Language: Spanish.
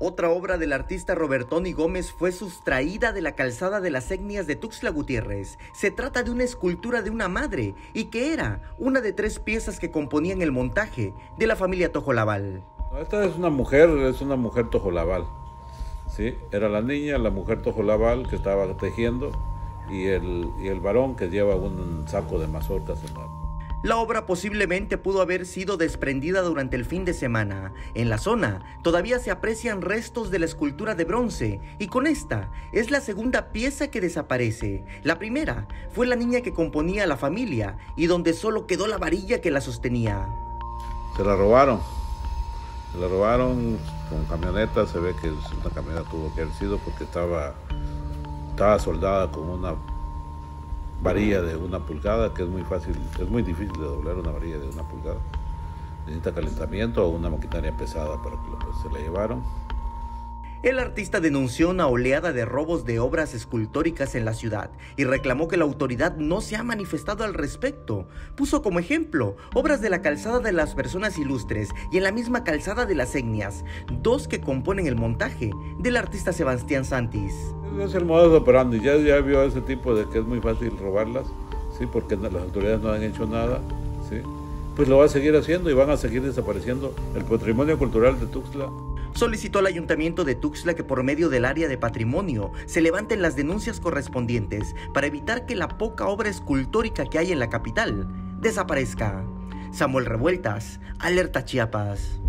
Otra obra del artista Robertoni Gómez fue sustraída de la calzada de las etnias de Tuxtla Gutiérrez. Se trata de una escultura de una madre y que era una de 3 piezas que componían el montaje de la familia Tojolabal. Esta es una mujer Tojolabal. ¿Sí? Era la niña, la mujer Tojolabal que estaba tejiendo y el varón que lleva un saco de mazorcas en la... La obra posiblemente pudo haber sido desprendida durante el fin de semana. En la zona todavía se aprecian restos de la escultura de bronce y con esta es la segunda pieza que desaparece. La primera fue la niña que componía a la familia y donde solo quedó la varilla que la sostenía. Se la robaron con camioneta. Se ve que una camioneta tuvo que haber sido porque estaba soldada con una varilla de 1 pulgada, que es muy difícil de doblar una varilla de 1 pulgada. Necesita calentamiento o una maquinaria pesada para que se la llevaron. El artista denunció una oleada de robos de obras escultóricas en la ciudad y reclamó que la autoridad no se ha manifestado al respecto. Puso como ejemplo obras de la calzada de las personas ilustres y en la misma calzada de las etnias, 2 que componen el montaje del artista Sebastián Santis. Es el modus operandi, ya vio ese tipo de que es muy fácil robarlas, ¿sí? Porque las autoridades no han hecho nada, ¿sí? Pues lo va a seguir haciendo y van a seguir desapareciendo el patrimonio cultural de Tuxtla. Solicitó al Ayuntamiento de Tuxtla que por medio del área de patrimonio se levanten las denuncias correspondientes para evitar que la poca obra escultórica que hay en la capital desaparezca. Samuel Revueltas, Alerta Chiapas.